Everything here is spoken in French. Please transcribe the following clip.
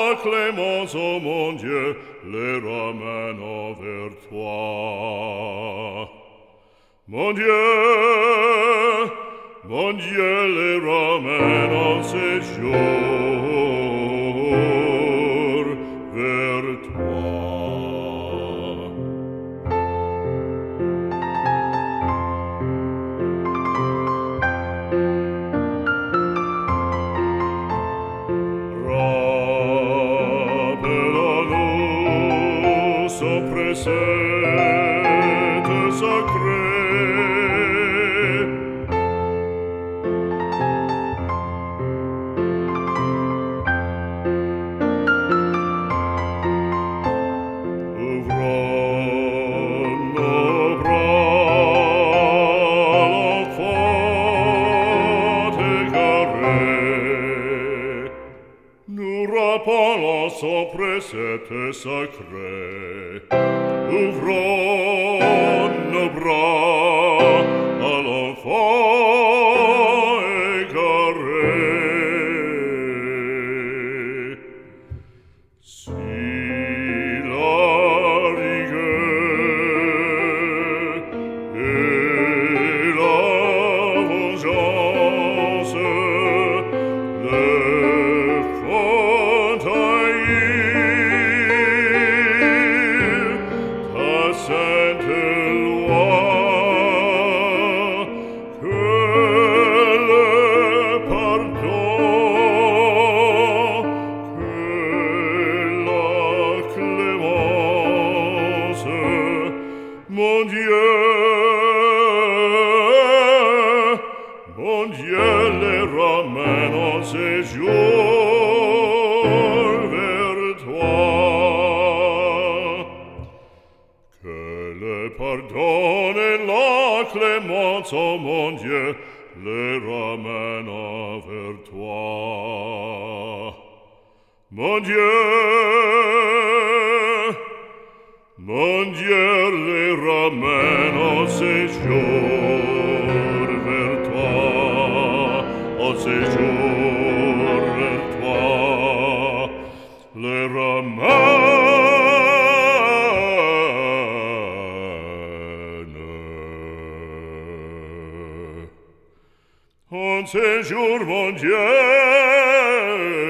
la clémence, ô mon Dieu, les ramène vers toi. Mon Dieu, les ramène en séjour vers toi. Rappelle-nous son précepte sacré. Rappelons son précepte sacré. Ouvrons nos bras à l'enfant égaré. Si la rigueur et la vengeance sainte loi, que le pardon, que la clémence, mon Dieu, les ramène en séjour vers toi. Pardonne la clémence, ô mon Dieu, les ramène vers toi. Mon Dieu, les ramène en séjour vers toi, en séjour vers toi, les ramène. En séjour, mon Dieu,